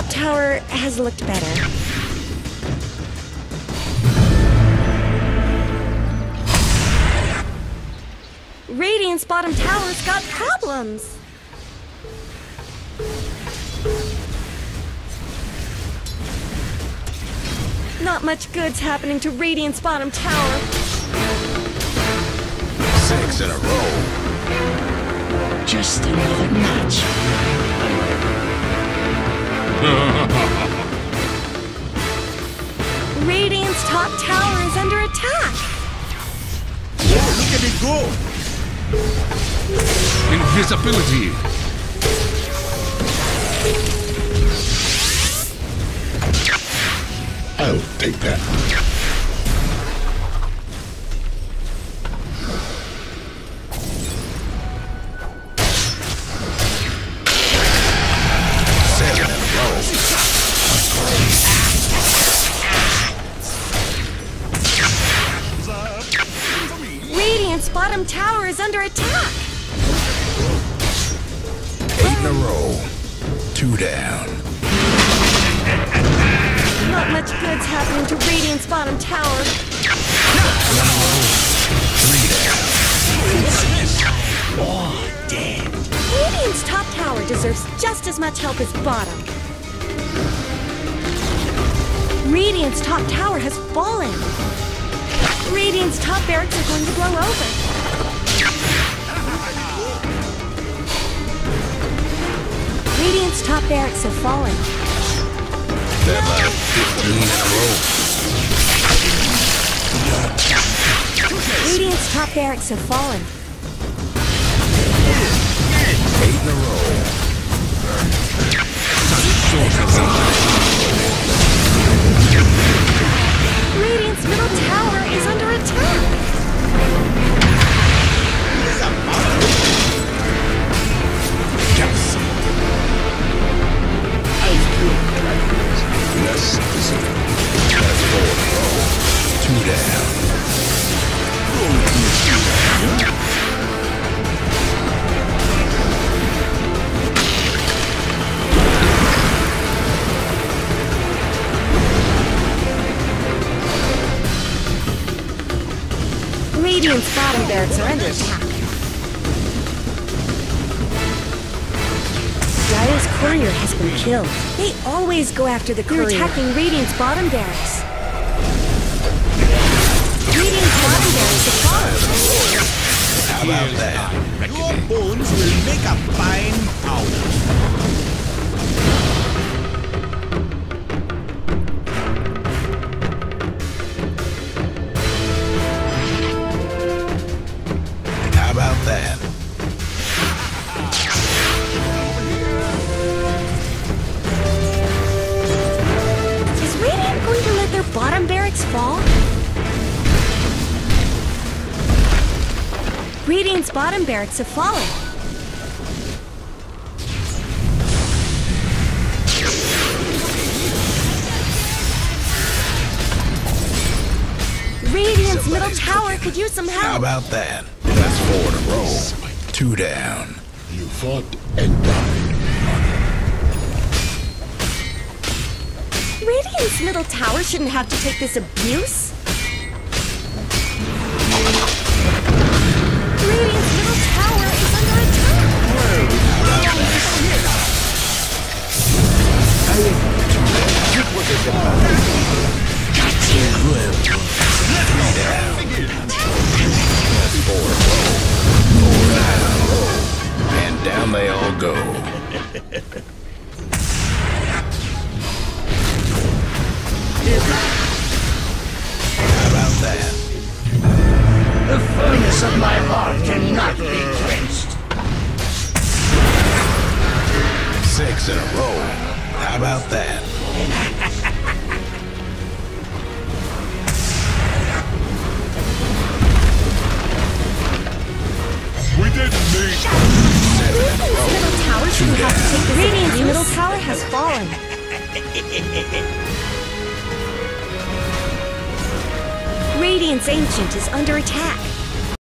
top tower has looked better. Radiant's bottom tower's got problems. Not much good's happening to Radiant's bottom tower. 6 in a row. Just another match. Radiant's top tower is under attack. Oh, look at it go! Invisibility. I'll take that. Radiant's bottom tower is under attack. 8 in a row. 2 down. Not much good's happening to Radiant's bottom tower. 3 down. Oh, dead. Radiant's top tower deserves just as much help as bottom. Radiant's top tower has fallen. Radiant's top barracks are going to blow over. Radiant's top barracks have fallen. That's like 15 in a row. Radiant's top barracks have fallen. 8 in a row. Radiant's middle tower is under attack. Yes. Less specific. That's 4 in a row. 2 down. Radiant's bottom barracks are under attack. Dire's courier has been killed. They always go after the courier. They're attacking Radiant's bottom barracks. Radiant's bottom barracks have fallen. How about that? Your bones will make a fine powder. How about that? Is Radiant going to let their bottom barracks fall? Radiant's bottom barracks have fallen. Radiant's middle tower could use some How help. about that? That's 4 in a row. 2 down. You fought and died. Radiant's middle tower shouldn't have to take this abuse. Radiant's middle tower is under attack. That's 4 in a row. 4 down. And down they all go. How about that? The furnace of my heart cannot be quenched. 6 in a row. How about that? We didn't need... 7 in a Radiant's row. middle tower shouldn't have to take this. Radiant's middle tower has fallen. Radiant's ancient is under attack.